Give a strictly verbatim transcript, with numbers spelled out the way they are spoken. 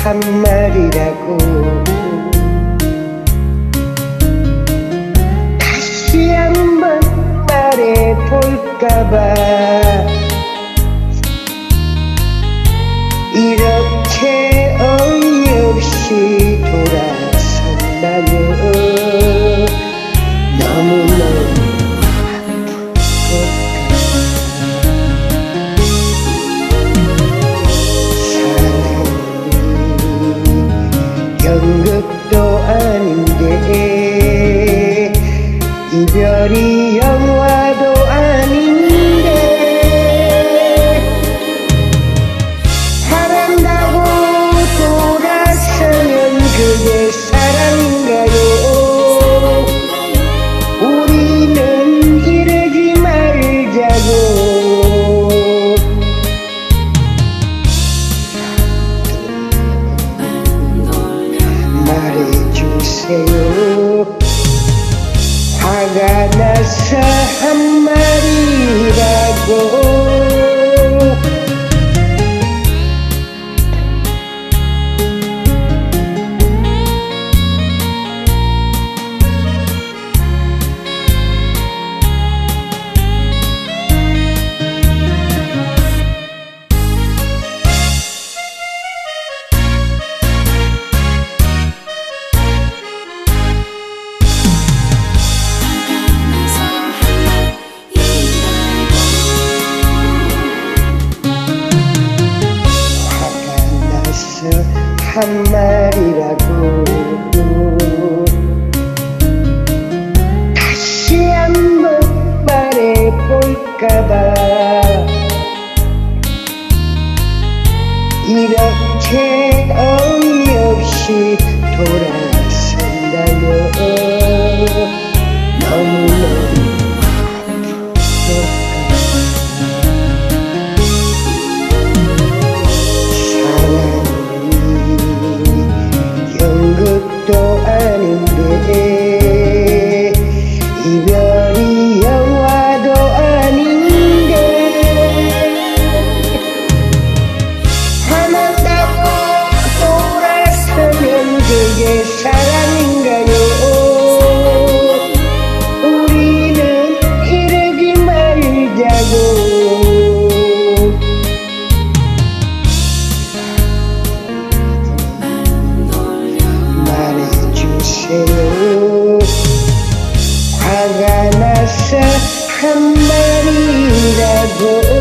한 말이라고 다시 한번 말해볼까봐 이렇게 어이없이 돌아선다면 너무너무 연극도 아닌데 이별이 영화도 아닌데 사랑다고 돌아서면 그게 사랑인가요? 우리는 이러지 말자고 말해주세요. 화가 나서 한 말이라고 한 말이라고 다시 한번 말해볼까봐 이렇게 어이없이 돌아선다면 너무너무 연극도 아닌데 이별이 영화도 아닌데 화난다고 돌아서면 그게 사랑인가요? 우리는 이러지 말자고 화가 나서 한 말이라도